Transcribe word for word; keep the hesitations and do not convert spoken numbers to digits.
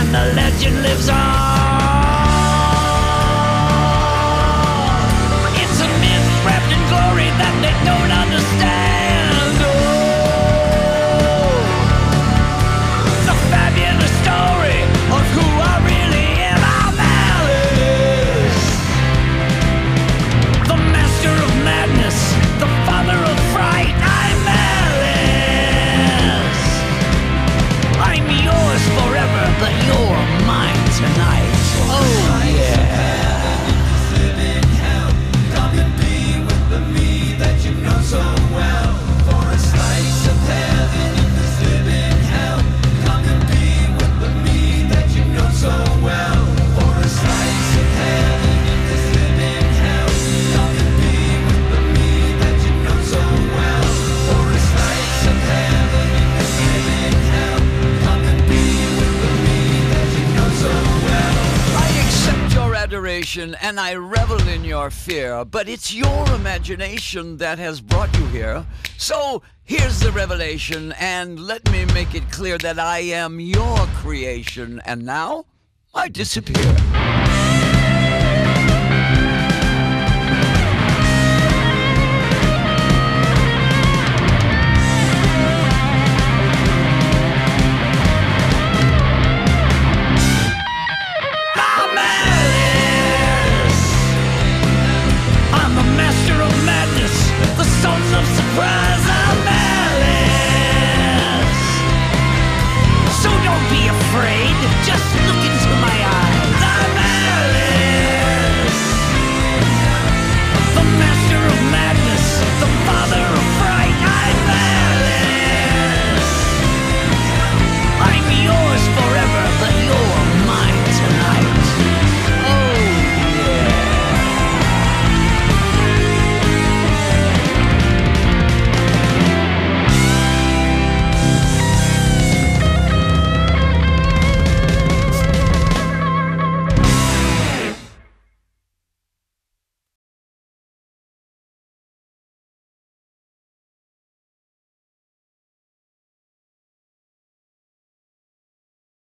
and the legend lives on. It's a myth wrapped in glory that they don't understand. Oh, it's a fabulous story of who I really am. I'm Alice, the master of madness, the father of fright. I'm Alice. I'm yours forever, but you're mine tonight. Oh yeah. So well, for a slice of heaven in this living hell. Come and be with the me that you know so well. For a slice of heaven in this living hell. Come and be with the me that you know so well. For a slice of heaven in this living hell. Come and be with the me that you know so well. I accept your adoration and I revel in your fear, but it's your imagination that has brought you here. So here's the revelation, and let me make it clear that I am your creation, and now I disappear. Son of surprise.